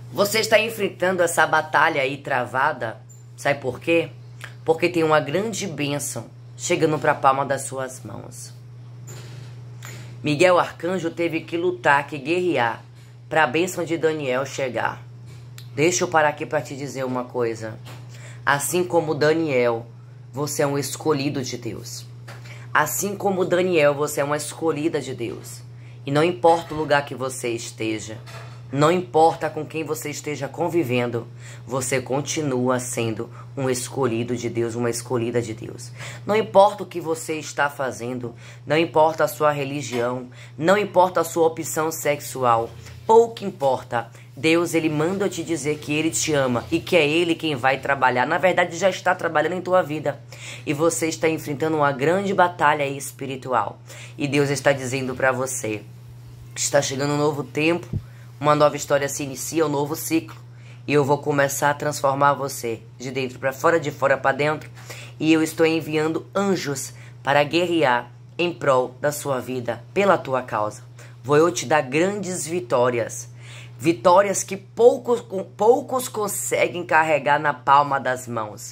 Você está enfrentando essa batalha aí travada, sabe por quê? Porque tem uma grande bênção chegando para a palma das suas mãos. Miguel Arcanjo teve que lutar, que guerrear, para a bênção de Daniel chegar. Deixa eu parar aqui para te dizer uma coisa. Assim como Daniel, você é um escolhido de Deus. Assim como Daniel, você é uma escolhida de Deus. E não importa o lugar que você esteja, não importa com quem você esteja convivendo, você continua sendo um escolhido de Deus, uma escolhida de Deus. Não importa o que você está fazendo, não importa a sua religião, não importa a sua opção sexual, pouco importa. Deus, ele manda te dizer que ele te ama e que é ele quem vai trabalhar. Na verdade, já está trabalhando em tua vida. E você está enfrentando uma grande batalha espiritual. E Deus está dizendo para você, está chegando um novo tempo, uma nova história se inicia, um novo ciclo. E eu vou começar a transformar você de dentro para fora, de fora para dentro. E eu estou enviando anjos para guerrear em prol da sua vida, pela tua causa. Vou eu te dar grandes vitórias. Vitórias que poucos conseguem carregar na palma das mãos.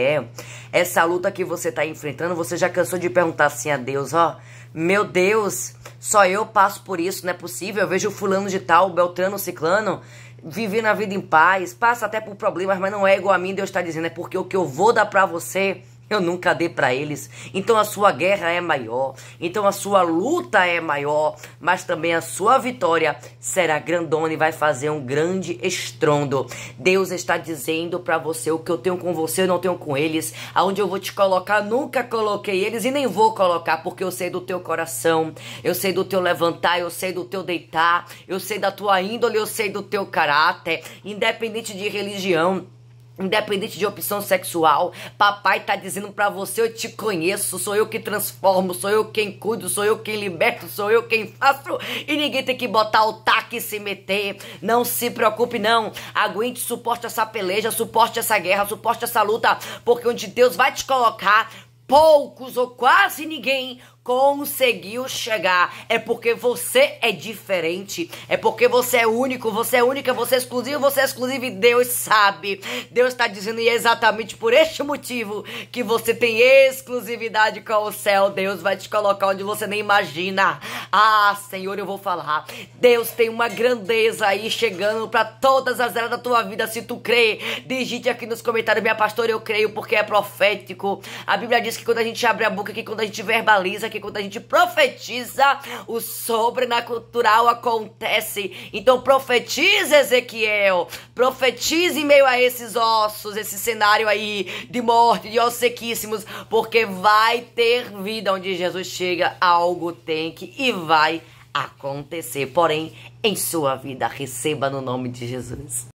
Essa luta que você está enfrentando, você já cansou de perguntar assim a Deus, ó, meu Deus, só eu passo por isso, não é possível, eu vejo fulano de tal, Beltrano, Ciclano, vivendo a vida em paz, passa até por problemas, mas não é igual a mim, Deus está dizendo, é porque o que eu vou dar para você, eu nunca dei para eles. Então a sua guerra é maior, então a sua luta é maior, mas também a sua vitória será grandona e vai fazer um grande estrondo. Deus está dizendo para você, o que eu tenho com você eu não tenho com eles, aonde eu vou te colocar, nunca coloquei eles e nem vou colocar, porque eu sei do teu coração, eu sei do teu levantar, eu sei do teu deitar, eu sei da tua índole, eu sei do teu caráter, independente de religião, independente de opção sexual, papai tá dizendo pra você, eu te conheço, sou eu que transformo, sou eu quem cuido, sou eu quem liberto, sou eu quem faço, e ninguém tem que botar o taco e se meter. Não se preocupe não, aguente, suporte essa peleja, suporte essa guerra, suporte essa luta, porque onde Deus vai te colocar, poucos ou quase ninguém conseguiu chegar. É porque você é diferente, é porque você é único, você é única, você é exclusivo e Deus sabe. Deus está dizendo, e é exatamente por este motivo que você tem exclusividade com o céu. Deus vai te colocar onde você nem imagina. Ah, Senhor, eu vou falar. Deus tem uma grandeza aí chegando para todas as áreas da tua vida. Se tu crê, digite aqui nos comentários, minha pastora, eu creio, porque é profético. A Bíblia diz que quando a gente abre a boca, que quando a gente verbaliza, que quando a gente profetiza, o sobrenatural acontece. Então profetiza, Ezequiel, profetize em meio a esses ossos, esse cenário aí de morte, de ossos sequíssimos, porque vai ter vida. Onde Jesus chega, algo tem que e vai acontecer. Porém, em sua vida, receba no nome de Jesus.